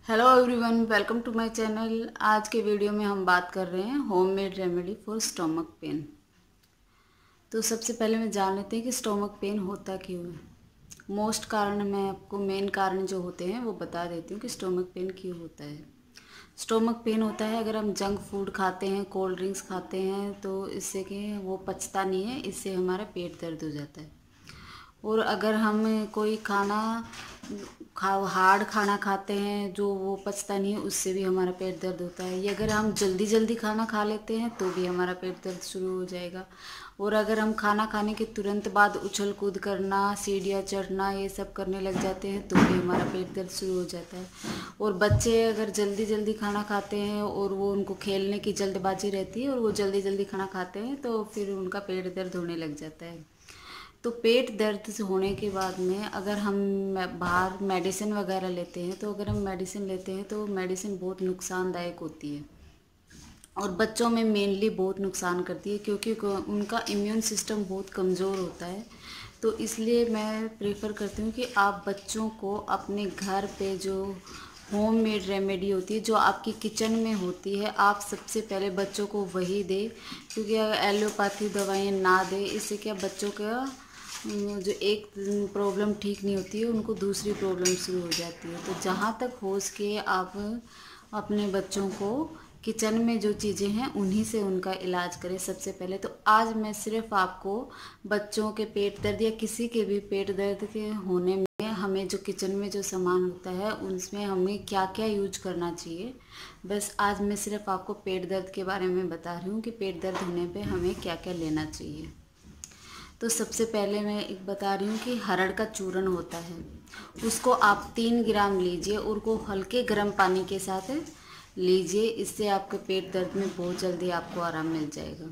Hello everyone, welcome to my channel. आज के video में हम बात कर रहे हैं homemade remedy for stomach pain. तो सबसे पहले मैं जान लेते हैं कि स्टोमक पेन होता क्यों है। मोस्ट कारण मैं आपको मेन कारण जो होते हैं वो बता देती हूँ कि स्टोमक पेन क्यों होता है। स्टोमक पेन होता है अगर हम जंक फूड खाते हैं, कोल्ड ड्रिंक्स खाते हैं, तो इससे कि वो पचता नहीं है, इससे हमारा पेट दर्द हो जाता है। और अगर हम कोई हार्ड खाना खाते हैं जो वो पचता नहीं है, उससे भी हमारा पेट दर्द होता है। या अगर हम जल्दी जल्दी खाना खा लेते हैं तो भी हमारा पेट दर्द शुरू हो जाएगा। और अगर हम खाना खाने के तुरंत बाद उछल कूद करना, सीढ़ियाँ चढ़ना, ये सब करने लग जाते हैं तो भी हमारा पेट दर्द शुरू हो जाता है। और बच्चे अगर जल्दी जल्दी खाना खाते हैं और वो उनको खेलने की जल्दबाजी रहती है और वो जल्दी जल्दी खाना खाते हैं तो फिर उनका पेट दर्द होने लग जाता है। तो पेट दर्द से होने के बाद में अगर हम बाहर मेडिसिन वगैरह लेते हैं, तो अगर हम मेडिसिन लेते हैं तो मेडिसिन बहुत नुकसानदायक होती है और बच्चों में मेनली बहुत नुकसान करती है, क्योंकि उनका इम्यून सिस्टम बहुत कमज़ोर होता है। तो इसलिए मैं प्रेफर करती हूँ कि आप बच्चों को अपने घर पे जो होममेड रेमेडी होती है, जो आपकी किचन में होती है, आप सबसे पहले बच्चों को वही दें। क्योंकि अगर एलोपैथी दवाइयाँ ना दें, इससे क्या बच्चों का जो एक प्रॉब्लम ठीक नहीं होती है, उनको दूसरी प्रॉब्लम शुरू हो जाती है। तो जहाँ तक हो सके आप अपने बच्चों को किचन में जो चीज़ें हैं उन्हीं से उनका इलाज करें सबसे पहले। तो आज मैं सिर्फ आपको बच्चों के पेट दर्द या किसी के भी पेट दर्द के होने में हमें जो किचन में जो सामान होता है उसमें हमें क्या क्या यूज करना चाहिए, बस आज मैं सिर्फ आपको पेट दर्द के बारे में बता रही हूँ कि पेट दर्द होने पे हमें क्या क्या लेना चाहिए। तो सबसे पहले मैं एक बता रही हूँ कि हरड़ का चूर्ण होता है, उसको आप 3 ग्राम लीजिए और को हल्के गर्म पानी के साथ लीजिए। इससे आपके पेट दर्द में बहुत जल्दी आपको आराम मिल जाएगा।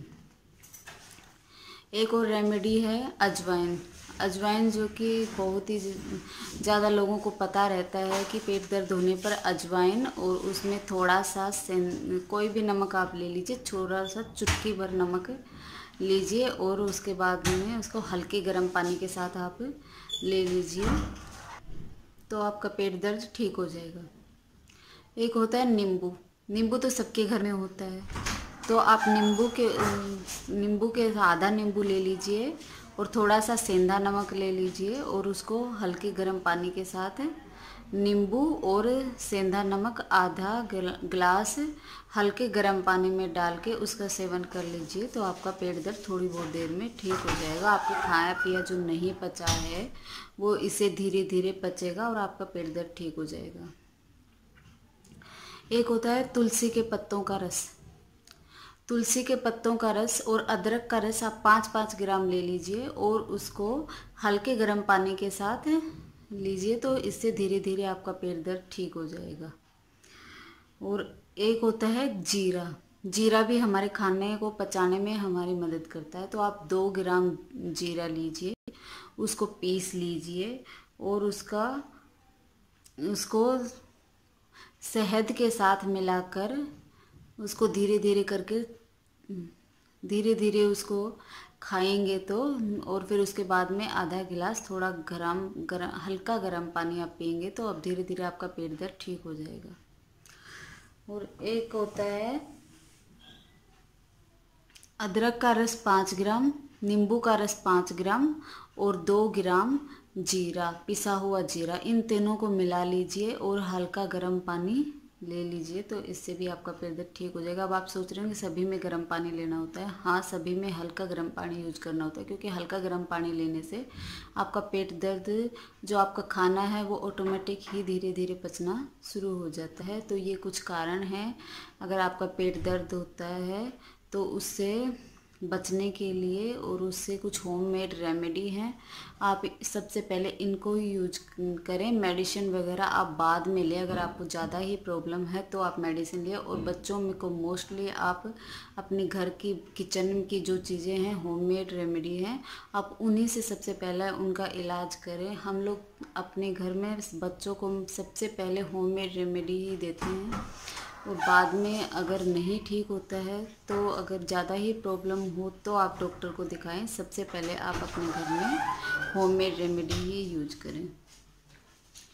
एक और रेमेडी है अजवाइन। अजवाइन जो कि बहुत ही ज़्यादा लोगों को पता रहता है कि पेट दर्द होने पर अजवाइन और उसमें थोड़ा सा कोई भी नमक आप ले लीजिए, थोड़ा सा चुटकी भर नमक लीजिए और उसके बाद में उसको हल्के गर्म पानी के साथ आप ले लीजिए तो आपका पेट दर्द ठीक हो जाएगा। एक होता है नींबू। नींबू तो सबके घर में होता है, तो आप नींबू के आधा नींबू ले लीजिए और थोड़ा सा सेंधा नमक ले लीजिए और उसको हल्के गर्म पानी के साथ नींबू और सेंधा नमक आधा ग्लास हल्के गर्म पानी में डाल के उसका सेवन कर लीजिए। तो आपका पेट दर्द थोड़ी बहुत देर में ठीक हो जाएगा। आपको खाया पिया जो नहीं पचा है वो इसे धीरे धीरे पचेगा और आपका पेट दर्द ठीक हो जाएगा। एक होता है तुलसी के पत्तों का रस। तुलसी के पत्तों का रस और अदरक का रस आप 5-5 ग्राम ले लीजिए और उसको हल्के गर्म पानी के साथ लीजिए, तो इससे धीरे धीरे आपका पेट दर्द ठीक हो जाएगा। और एक होता है जीरा। जीरा भी हमारे खाने को पचाने में हमारी मदद करता है। तो आप 2 ग्राम जीरा लीजिए, उसको पीस लीजिए और उसको शहद के साथ मिलाकर उसको धीरे धीरे करके धीरे धीरे उसको खाएंगे तो, और फिर उसके बाद में आधा गिलास थोड़ा हल्का गर्म पानी आप पिएंगे तो अब धीरे धीरे आपका पेट दर्द ठीक हो जाएगा। और एक होता है अदरक का रस 5 ग्राम, नींबू का रस 5 ग्राम और 2 ग्राम जीरा, पिसा हुआ जीरा, इन तीनों को मिला लीजिए और हल्का गर्म पानी ले लीजिए। तो इससे भी आपका पेट दर्द ठीक हो जाएगा। अब आप सोच रहे हैं कि सभी में गर्म पानी लेना होता है। हाँ, सभी में हल्का गर्म पानी यूज करना होता है, क्योंकि हल्का गर्म पानी लेने से आपका पेट दर्द जो आपका खाना है वो ऑटोमेटिक ही धीरे धीरे पचना शुरू हो जाता है। तो ये कुछ कारण हैं। अगर आपका पेट दर्द होता है तो उससे बचने के लिए और उससे कुछ होममेड रेमेडी हैं, आप सबसे पहले इनको ही यूज करें। मेडिसिन वगैरह आप बाद में लें। अगर आपको ज़्यादा ही प्रॉब्लम है तो आप मेडिसिन लें। और बच्चों में को मोस्टली आप अपने घर की किचन की जो चीज़ें हैं होममेड रेमेडी हैं, आप उन्हीं से सबसे पहले उनका इलाज करें। हम लोग अपने घर में बच्चों को सबसे पहले होममेड रेमेडी ही देते हैं और बाद में अगर नहीं ठीक होता है तो अगर ज़्यादा ही प्रॉब्लम हो तो आप डॉक्टर को दिखाएं। सबसे पहले आप अपने घर में होममेड रेमेडी ही यूज करें। तो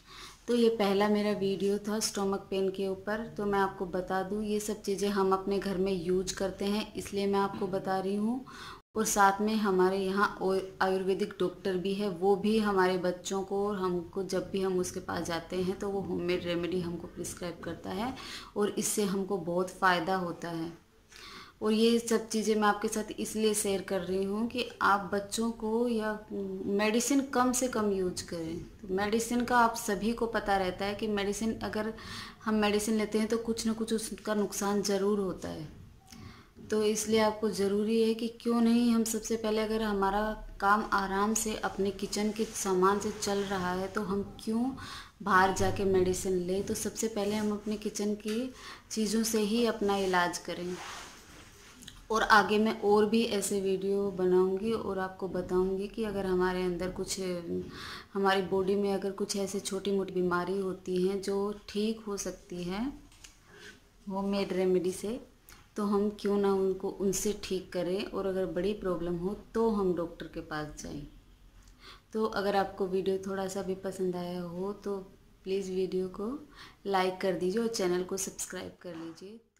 तो ये पहला मेरा वीडियो था स्टोमक पेन के ऊपर। तो मैं आपको बता दूं, ये सब चीज़ें हम अपने घर में यूज करते हैं, इसलिए मैं आपको बता रही हूँ। और साथ में हमारे यहाँ आयुर्वेदिक डॉक्टर भी है, वो भी हमारे बच्चों को और हमको जब भी हम उसके पास जाते हैं तो वो होममेड रेमेडी हमको प्रिस्क्राइब करता है और इससे हमको बहुत फ़ायदा होता है। और ये सब चीज़ें मैं आपके साथ इसलिए शेयर कर रही हूँ कि आप बच्चों को या मेडिसिन कम से कम यूज करें। तो मेडिसिन का आप सभी को पता रहता है कि मेडिसिन, अगर हम मेडिसिन लेते हैं तो कुछ ना कुछ उसका नुकसान ज़रूर होता है। तो इसलिए आपको ज़रूरी है कि क्यों नहीं हम सबसे पहले, अगर हमारा काम आराम से अपने किचन के सामान से चल रहा है तो हम क्यों बाहर जाके मेडिसिन लें। तो सबसे पहले हम अपने किचन की चीज़ों से ही अपना इलाज करें। और आगे मैं और भी ऐसे वीडियो बनाऊंगी और आपको बताऊंगी कि अगर हमारे अंदर कुछ, हमारी बॉडी में अगर कुछ ऐसे छोटी मोटी बीमारी होती हैं जो ठीक हो सकती है होममेड रेमेडी से, तो हम क्यों ना उनको उनसे ठीक करें। और अगर बड़ी प्रॉब्लम हो तो हम डॉक्टर के पास जाएं। तो अगर आपको वीडियो थोड़ा सा भी पसंद आया हो तो प्लीज़ वीडियो को लाइक कर दीजिए और चैनल को सब्सक्राइब कर लीजिए।